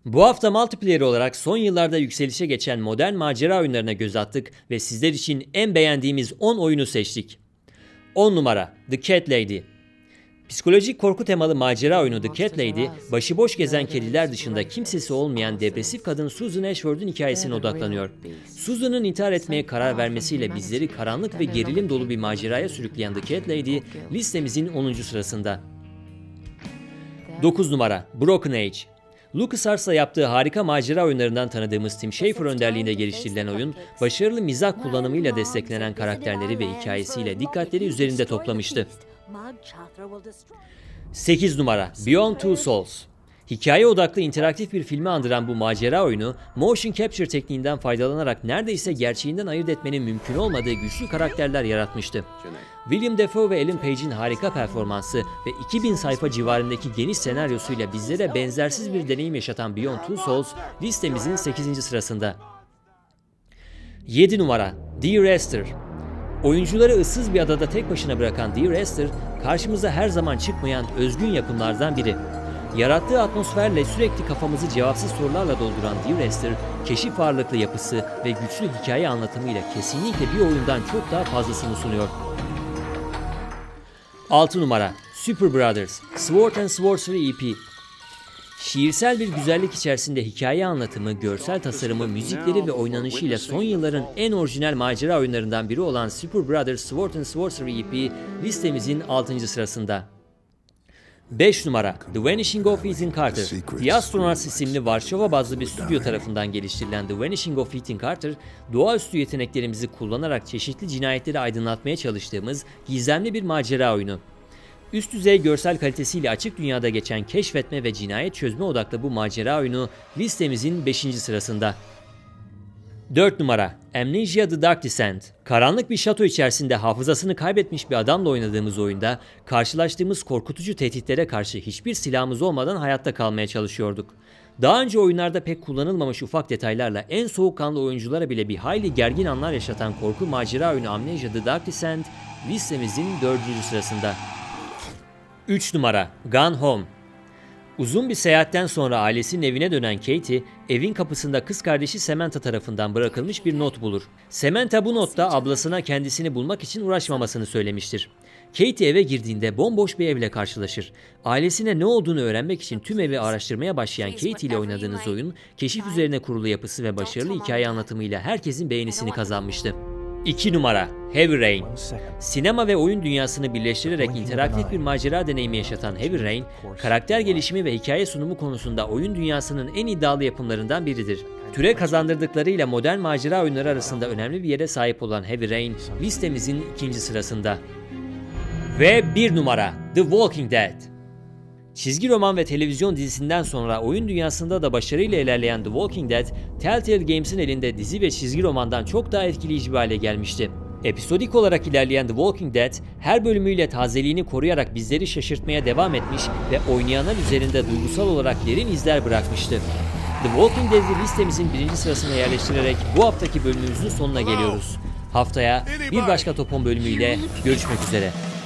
Bu hafta multiplayer olarak son yıllarda yükselişe geçen modern macera oyunlarına göz attık ve sizler için en beğendiğimiz 10 oyunu seçtik. 10 numara The Cat Lady. Psikolojik korku temalı macera oyunu The Cat Lady, başıboş gezen kediler dışında kimsesi olmayan depresif kadın Susan Ashford'un hikayesine odaklanıyor. Susan'ın intihar etmeye karar vermesiyle bizleri karanlık ve gerilim dolu bir maceraya sürükleyen The Cat Lady, listemizin 10. sırasında. 9 numara Broken Age. LucasArts'la yaptığı harika macera oyunlarından tanıdığımız Tim Schafer önderliğinde geliştirilen oyun, başarılı mizah kullanımıyla desteklenen karakterleri ve hikayesiyle dikkatleri üzerinde toplamıştı. 8 numara Beyond Two Souls. Hikaye odaklı interaktif bir filmi andıran bu macera oyunu, motion capture tekniğinden faydalanarak neredeyse gerçeğinden ayırt etmenin mümkün olmadığı güçlü karakterler yaratmıştı. William Dafoe ve Ellen Page'in harika performansı ve 2000 sayfa civarındaki geniş senaryosuyla bizlere benzersiz bir deneyim yaşatan Beyond Two Souls listemizin 8. sırasında. 7 numara Dear Esther. Oyuncuları ıssız bir adada tek başına bırakan Dear Esther, karşımıza her zaman çıkmayan özgün yapımlardan biri. Yarattığı atmosferle sürekli kafamızı cevapsız sorularla dolduran Dear Esther, keşif ağırlıklı yapısı ve güçlü hikaye anlatımıyla kesinlikle bir oyundan çok daha fazlasını sunuyor. 6 numara Super Brothers Sword and Sorcery EP. Şiirsel bir güzellik içerisinde hikaye anlatımı, görsel tasarımı, müzikleri ve oynanışıyla son yılların en orijinal macera oyunlarından biri olan Super Brothers Sword and Sorcery EP listemizin 6. sırasında. 5 numara The Vanishing of Ethan Carter. The Astronauts isimli Varşova bazlı bir stüdyo tarafından geliştirilen The Vanishing of Ethan Carter, doğaüstü yeteneklerimizi kullanarak çeşitli cinayetleri aydınlatmaya çalıştığımız gizemli bir macera oyunu. Üst düzey görsel kalitesiyle açık dünyada geçen keşfetme ve cinayet çözme odaklı bu macera oyunu listemizin 5. sırasında. 4 numara Amnesia The Dark Descent. Karanlık bir şato içerisinde hafızasını kaybetmiş bir adamla oynadığımız oyunda karşılaştığımız korkutucu tehditlere karşı hiçbir silahımız olmadan hayatta kalmaya çalışıyorduk. Daha önce oyunlarda pek kullanılmamış ufak detaylarla en soğukkanlı oyunculara bile bir hayli gergin anlar yaşatan korku macera oyunu Amnesia The Dark Descent listemizin 4. sırasında. 3 numara Gone Home. Uzun bir seyahatten sonra ailesinin evine dönen Katie, evin kapısında kız kardeşi Samantha tarafından bırakılmış bir not bulur. Samantha bu notta ablasına kendisini bulmak için uğraşmamasını söylemiştir. Katie eve girdiğinde bomboş bir evle karşılaşır. Ailesine ne olduğunu öğrenmek için tüm evi araştırmaya başlayan Katie ile oynadığınız oyun, keşif üzerine kurulu yapısı ve başarılı hikaye anlatımıyla herkesin beğenisini kazanmıştı. 2 numara Heavy Rain. Sinema ve oyun dünyasını birleştirerek interaktif bir macera deneyimi yaşatan Heavy Rain, karakter gelişimi ve hikaye sunumu konusunda oyun dünyasının en iddialı yapımlarından biridir. Türe kazandırdıklarıyla modern macera oyunları arasında önemli bir yere sahip olan Heavy Rain listemizin 2. sırasında. Ve 1 numara The Walking Dead. Çizgi roman ve televizyon dizisinden sonra oyun dünyasında da başarıyla ilerleyen The Walking Dead, Telltale Games'in elinde dizi ve çizgi romandan çok daha etkileyici bir hale gelmişti. Episodik olarak ilerleyen The Walking Dead, her bölümüyle tazeliğini koruyarak bizleri şaşırtmaya devam etmiş ve oynayanlar üzerinde duygusal olarak derin izler bırakmıştı. The Walking Dead'i listemizin 1. sırasına yerleştirerek bu haftaki bölümümüzün sonuna geliyoruz. Haftaya bir başka Top 10 bölümüyle görüşmek üzere.